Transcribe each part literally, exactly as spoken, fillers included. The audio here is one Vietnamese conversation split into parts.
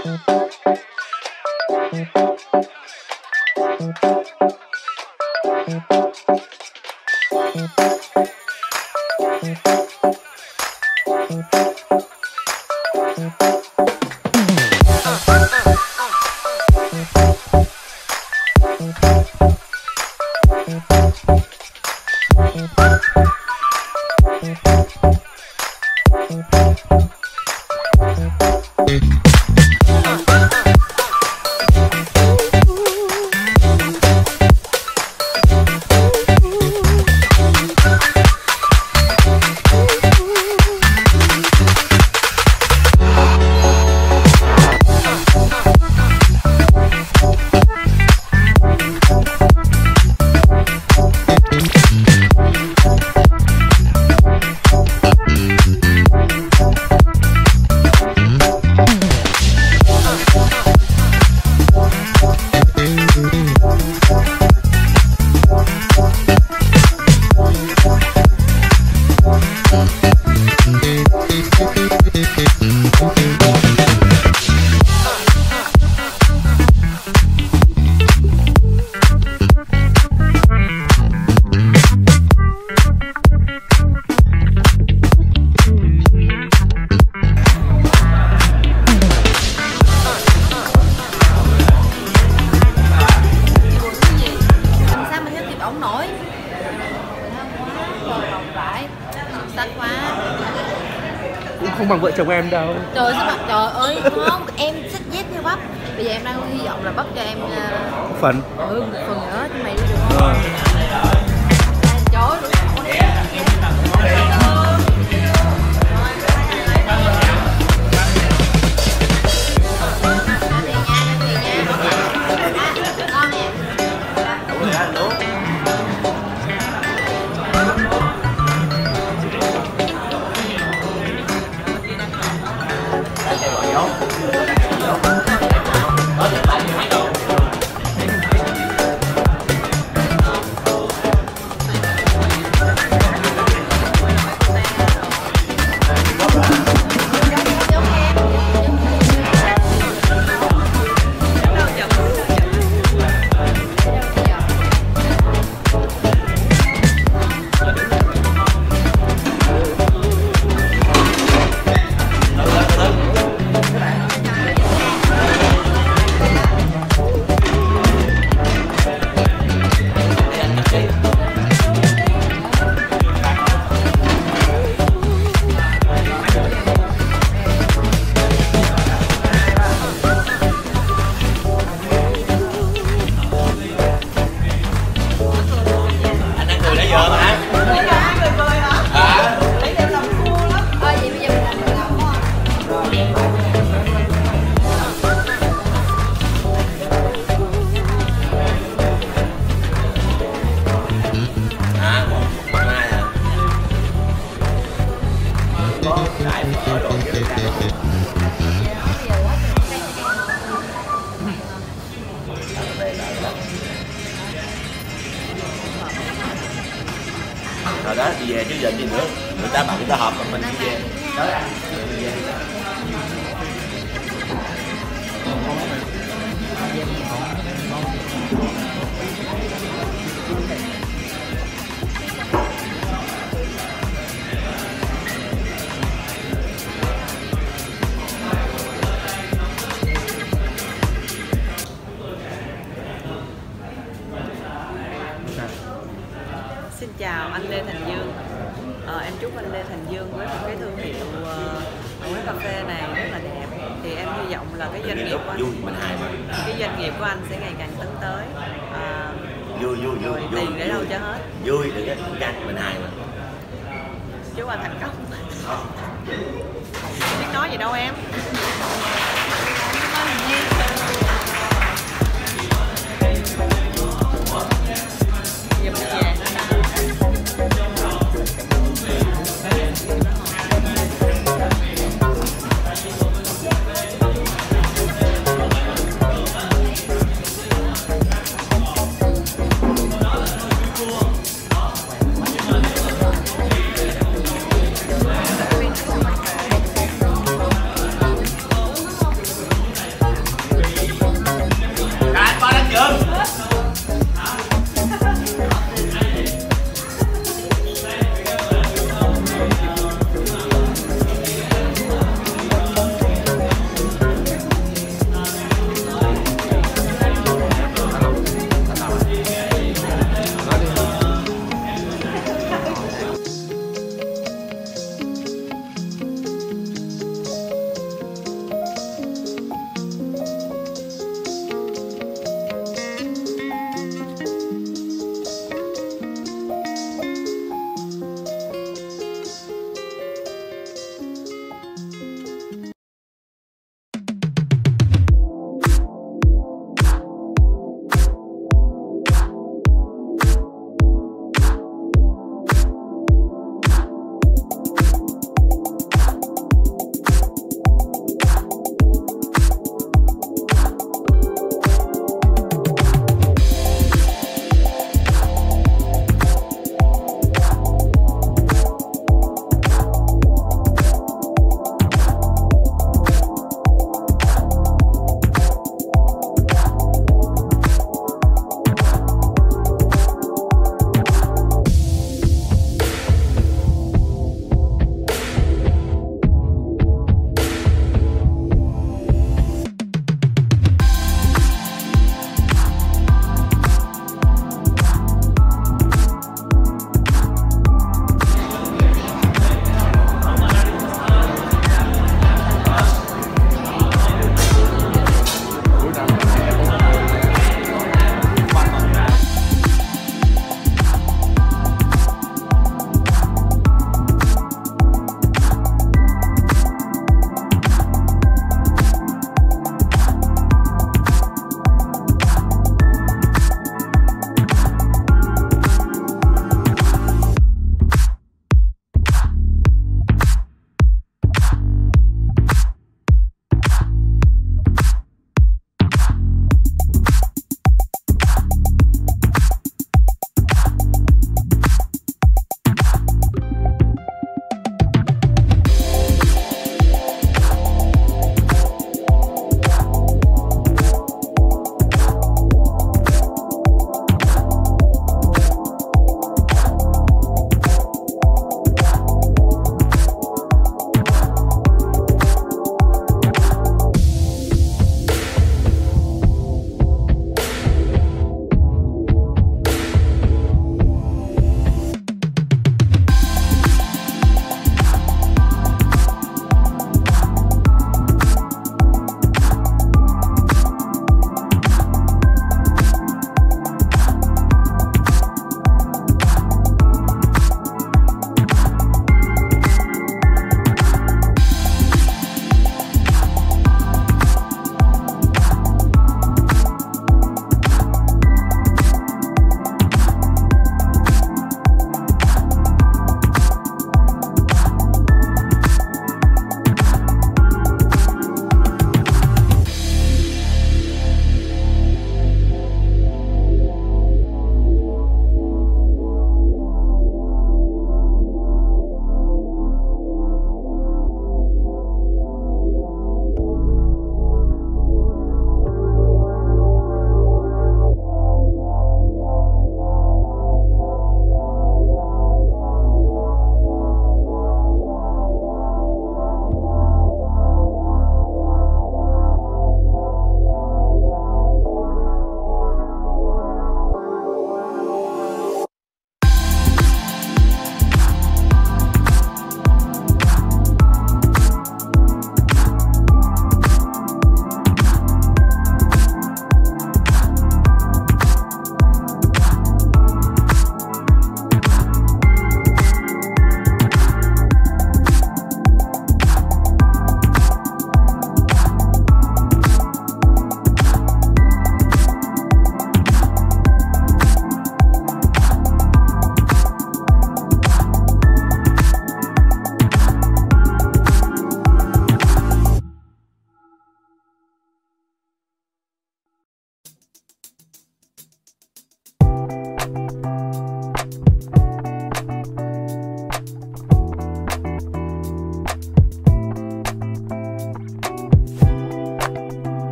Không bằng vợ chồng em đâu. Trời sao mặt, trời ơi không, em xách dép theo bắp. Bây giờ em đang hy vọng là bắp cho em uh... phần. Ừ, một phần nữa chứ mày đi được không? Ừ. Trời ơi, rồi đó đi về chứ giờ gì nữa, người ta bảo người ta họp mà mình đi về đó ăn đi về. Xin chào anh Lê Thành Dương. Ờ, em chúc anh Lê Thành Dương với một cái thương hiệu uh, quán cà phê này rất là đẹp. Thì em hy vọng là cái doanh nghiệp của anh, cái doanh nghiệp của anh sẽ ngày càng tấn tới. Uh, vui vui vui tiền để đâu cho hết. Vui được cái căn mình hài mà. Chúc anh thành công. Biết nói gì đâu em.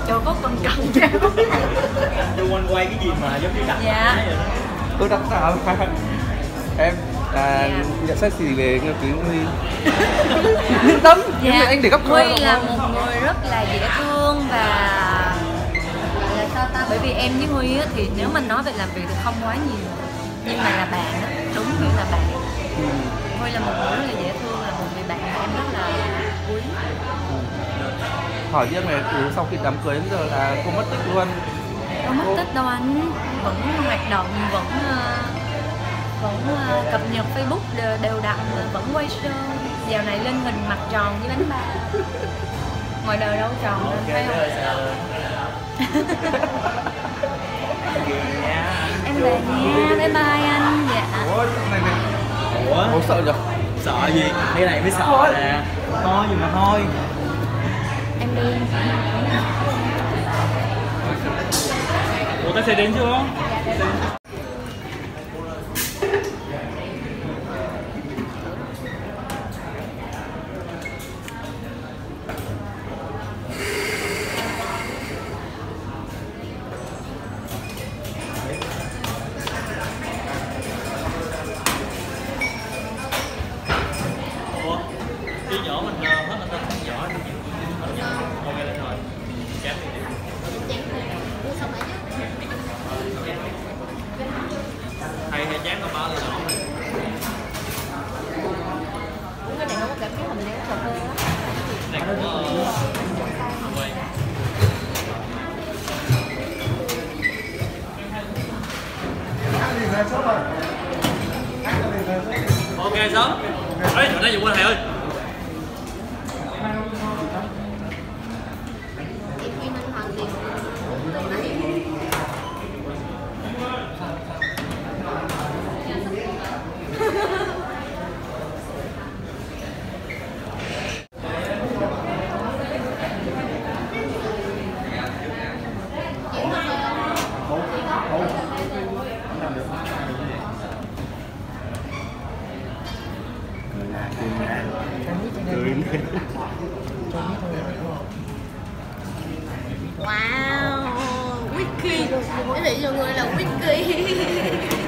Trời có con còng treo. Du anh quay cái gì mà giống như đặt Dạ. vậy đó. Tôi đặt sao em à, Dạ. nhận xét gì về Ngân Quý Huy? Yên tâm, Dạ. anh để gấp Huy là một người rất là dễ thương và là sao ta, bởi vì em với Huy á, thì nếu mình nói về làm việc thì không quá nhiều, nhưng mà là bạn á, đúng nghĩa là bạn. Huy là một người rất là dễ thương, là một người bạn mà em rất là quý. Hỏi riêng này, từ sau khi đám cưới đến giờ là cô mất tích luôn. Không mất tích đâu anh, vẫn hoạt động, vẫn uh, vẫn uh, cập nhật Facebook đều, đều đặn, vẫn quay show. Dạo này lên hình mặt tròn với bánh bao. Ngoài đời đâu tròn lên, phải không? Em về nha, bye bye anh. Dạ. Ủa, này này. Ủa? Ủa sợ nhỉ? Sợ gì? Cái này mới sợ nè. Thôi nhưng mà thôi. Em đi. Ủa ta sẽ đến chưa? Ủa? Cái nhỏ mình hết là tao không nhỏ đi. Ok lên rồi. Chán đi. Hay hay chán không bao giờ nhỏ. Cái này không có cảm giác mình đéo cà phê á. Này có quay. Ok sớm. Ê, chỗ này dùng qua thầy ơi. Wow, whisky. Cái gì cho người là whisky.